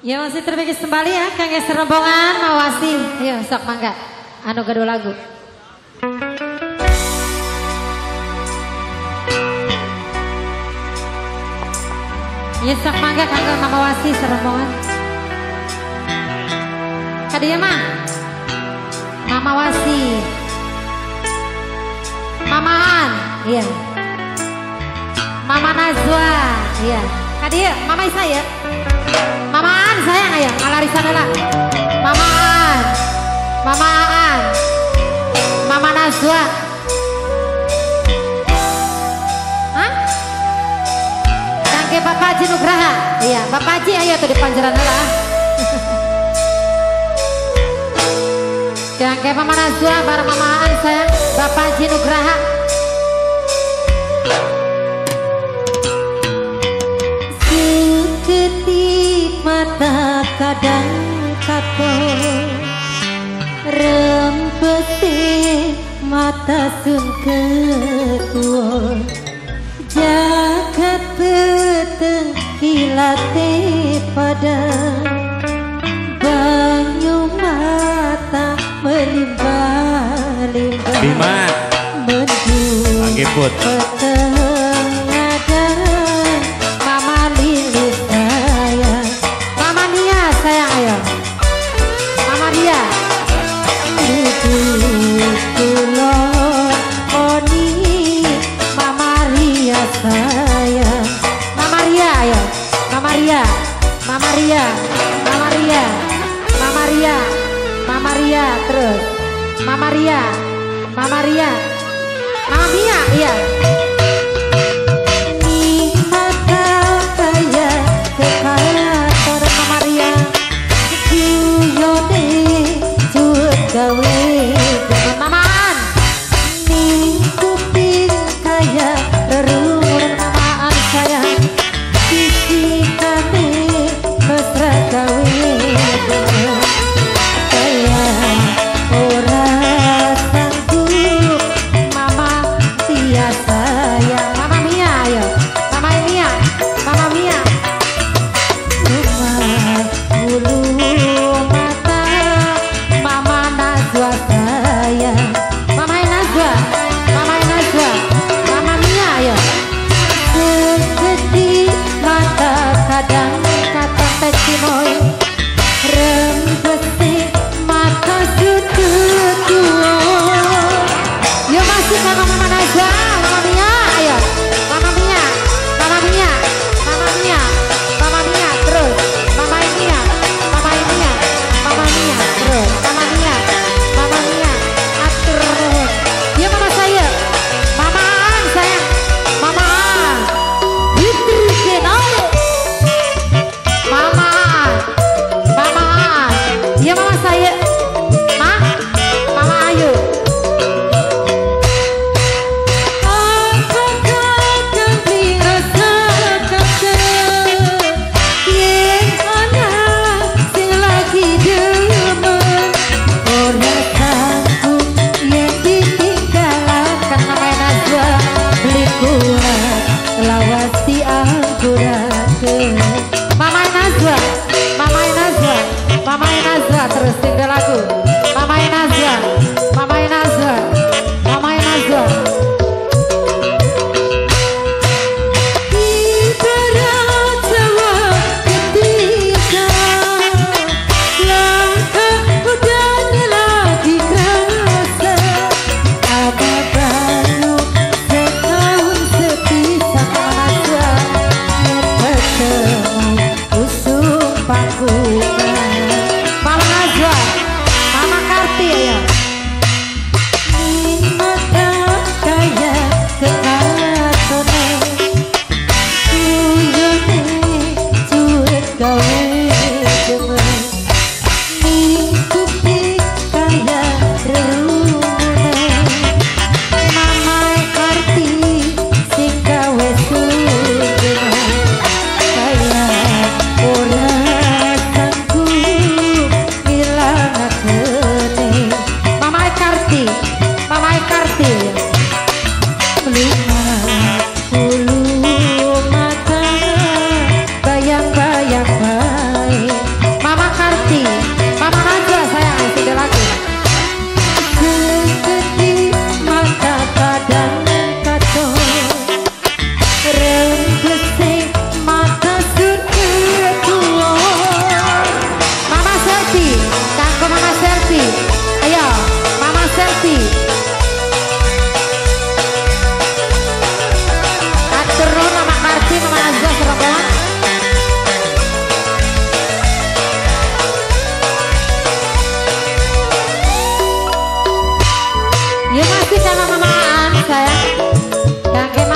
Ya masih terbagi kembali ya, kangge serombongan mawasi. Ayo sok mangga. Anu kedua lagu. Ya sok mangga kangge mawasi serombongan. Kadieu mah. Mama Wasi. Mamaan, iya. Mama Najwa, iya. Kadieu, Mama Isa ya. Mamaan sayang ayo, ngalarisan heula. Mamaan. Mamaan. Mama Najwa. Hah? Kangge Bapak Haji Nugraha. Iya, Bapak Haji ayo tuh di panjeran heula. Kangge Mama Najwa bareng Mamaan sayang, Bapak Haji Nugraha. Mata kadang kapok rempete mata sun ketua jagat peteng kilate pada banyu mata melimpah-limpah Bima mendung peteng ada Mama Lilis sayang ayo Mama Ria Oni Mama Ria sayang Mama Ria ayo Mama Ria Mama Ria Mama Ria Mama Ria Mama Ria terus Mama Ria Mama Ria Mama Mia iya gawe Mamaan ning kuping kaya rerumur Mamaan sayang pisikane mesra gawe kaya ora sanggup Mama Tia sayang Mama Mia ayo Mama Mia Mama Mia rumah bulu kadang kata pecimoy rembesi mata sudut tua yo masih sama Mama Najwa Mama Mia ayo Mama Mia Mama Mia Mama Mia Mama Mia terus Mama Mia Mama Mia Mama Mia terus Mama Mia Mama Mia atur yo mama saya Mama Aan sayang Mama Aan Fitri Kenal Mama iya mama saya Mama Ayu Mama Maan sayang. Kangge